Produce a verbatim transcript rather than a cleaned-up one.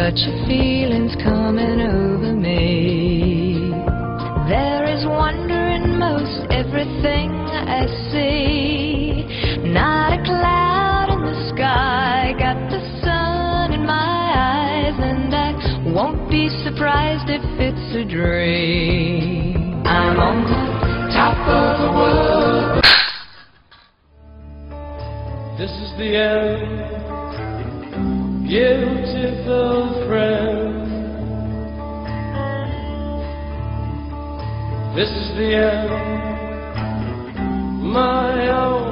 such a feeling's coming over me. There is wonder in most everything I see. Not a cloud in the sky, got the sun in my eyes, and I won't be surprised if it's a dream. I'm on the top of the world. This is the end, beautiful friend. This is the end, my own